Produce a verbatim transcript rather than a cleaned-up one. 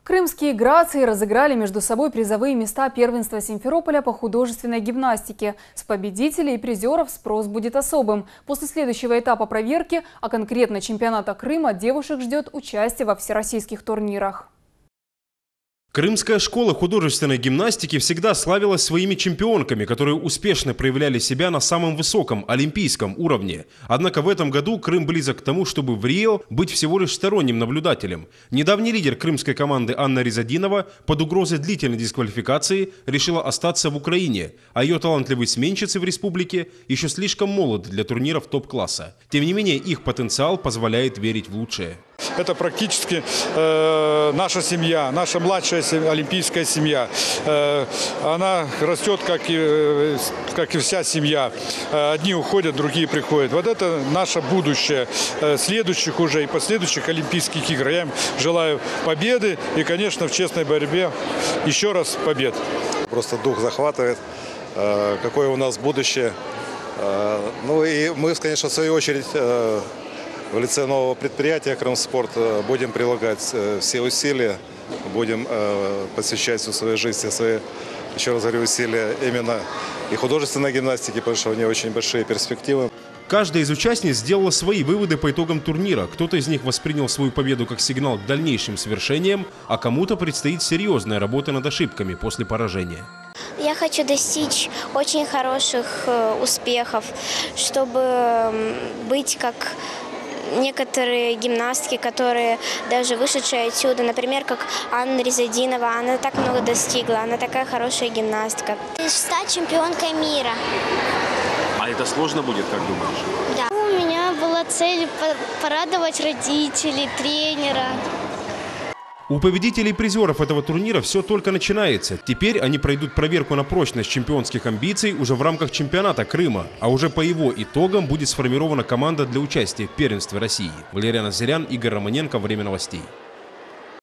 Крымские грации разыграли между собой призовые места первенства Симферополя по художественной гимнастике. С победителей и призеров спрос будет особым. После следующего этапа проверки, а конкретно чемпионата Крыма, девушек ждет участие во всероссийских турнирах. Крымская школа художественной гимнастики всегда славилась своими чемпионками, которые успешно проявляли себя на самом высоком олимпийском уровне. Однако в этом году Крым близок к тому, чтобы в Рио быть всего лишь сторонним наблюдателем. Недавний лидер крымской команды Анна Ризадинова под угрозой длительной дисквалификации решила остаться в Украине, а ее талантливые сменщицы в республике еще слишком молоды для турниров топ-класса. Тем не менее, их потенциал позволяет верить в лучшее. Это практически э, наша семья, наша младшая семья, олимпийская семья. Э, она растет, как и, э, как и вся семья. Э, одни уходят, другие приходят. Вот это наше будущее э, следующих уже и последующих Олимпийских игр. Я им желаю победы и, конечно, в честной борьбе еще раз побед. Просто дух захватывает. Э, какое у нас будущее. Э, ну и мы, конечно, в свою очередь... Э, В лице нового предприятия «Крымспорт» будем прилагать все усилия, будем посвящать всю свою жизнь, все свои, еще раз говорю, усилия именно и художественной гимнастики, потому что у нее очень большие перспективы. Каждая из участниц сделала свои выводы по итогам турнира. Кто-то из них воспринял свою победу как сигнал к дальнейшим свершениям, а кому-то предстоит серьезная работа над ошибками после поражения. Я хочу достичь очень хороших успехов, чтобы быть как... некоторые гимнастки, которые даже вышедшие отсюда, например, как Анна Ризадинова, она так много достигла, она такая хорошая гимнастка. Стать чемпионкой мира. А это сложно будет, как думаешь? Да. У меня была цель порадовать родителей, тренера. У победителей и призеров этого турнира все только начинается. Теперь они пройдут проверку на прочность чемпионских амбиций уже в рамках чемпионата Крыма. А уже по его итогам будет сформирована команда для участия в первенстве России. Валерий Назарян, Игорь Романенко. Время новостей.